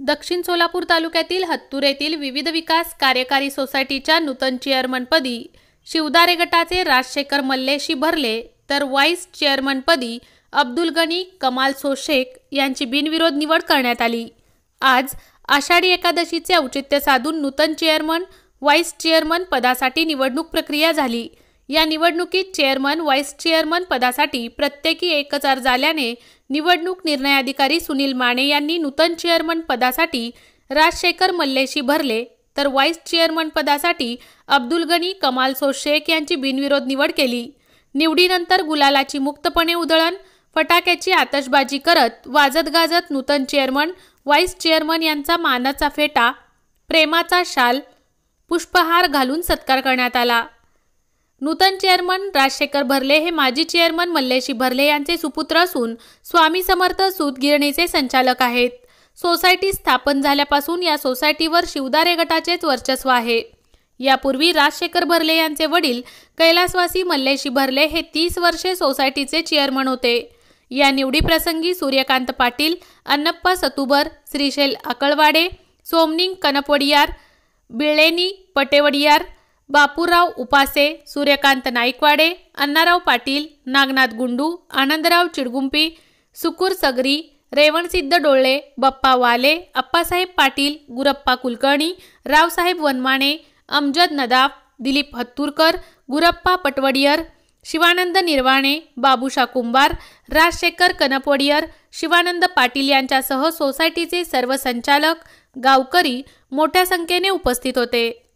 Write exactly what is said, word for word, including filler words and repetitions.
दक्षिण सोलापूर तालुक्यातील हत्तूर येथील विविध विकास कार्यकारी सोसायटीच्या नूतन चेअरमनपदी शिवदारे गटाचे राजशेखर मल्लेशी भरले, तर व्हाईस चेअरमनपदी अब्दुल गनी कमाल शेख यांची बिनविरोध निवड करण्यात आली। आज आषाढी एकादशीचे औचित्य साधून नूतन चेअरमन व्हाईस चेअरमन पदासाठी निवडणूक प्रक्रिया झाली। या निवडणुकीत चेअरमन व्हाईस चेअरमन पदासाठी प्रत्येकी एकच अर्ज आल्याने निवडणूक निर्णय अधिकारी सुनील माने यांनी नूतन चेअरमन पदासाठी राजशेखर मल्लेशी भरले, तर व्हाईस चेअरमन पदासाठी अब्दुल गनी कमाल शेख यांची बिनविरोध निवड केली। निवडीनंतर गुलालाची मुक्तपणे उधळण, फटाक्याची आतषबाजी करत वाजत गाजत नूतन चेअरमन व्हाईस चेअरमन यांचा मानाचा फेटा, प्रेमाचा शाल, पुष्पहार घालून सत्कार करण्यात आला। नूतन चेअरमन राजशेखर भरले हे माजी चेअरमन मल्लेशी भरले यांचे सुपुत्र असून स्वामी समर्थ सूत गिरणीचे संचालक आहेत। सोसायटी स्थापन झाल्यापासून या सोसायटीवर शिवदारे गटाचेच वर्चस्व आहे। यापूर्वी राजशेखर भरले यांचे वडील कैलासवासी मल्लेशी भरले हे तीस वर्षे सोसायटीचे चेअरमन होते। या निवडीप्रसंगी सूर्यकांत पाटील, अन्नप्पा सतुबर, श्रीशैल अकळवाडे, सोमनिंग कनपवडियार, बिळेनी पटेवडियार, बापूराव उपासे, सूर्यकांत नाईकवाडे, अण्णाराव पाटील, नागनाथ गुंडू, आनंदराव चिडगुंपी, सुकूर सगरी, रेवणसिद्ध डोळे, बप्पा वाले, अप्पासाहेब पाटील, गुरप्पा कुलकर्णी, रावसाहेब वनमाने, अमजद नदाफ, दिलीप हत्तूरकर, गुरप्पा पटवडियर, शिवानंद निर्वाणे, बाबूशा कुंभार, राजशेखर कनपवडियर, शिवानंद पाटील यांच्यासह सोसायटीचे सर्व संचालक, गावकरी मोठ्या संख्येने उपस्थित होते।